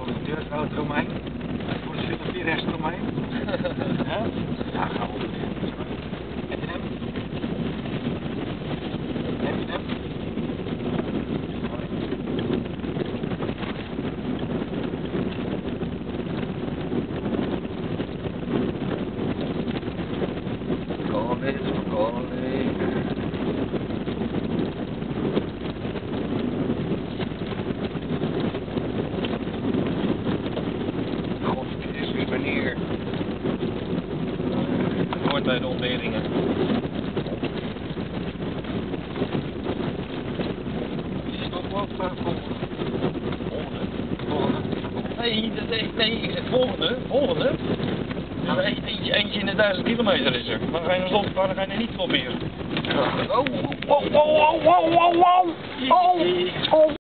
voor de deur eromheen. Voor de zit op die rest eromheen. Ja? Ja, gaan we doen. Heb je hem? Heb je hem? Bij de ontberingen. Die stopwoord volgende. Nee, ik zeg volgende. Ja, eentje in de 1000 kilometer is er. Dan ga je nog stoppen, dan ga je er niet stoppen hier. Oh, oh, oh, oh, oh, oh, oh, oh, oh, oh.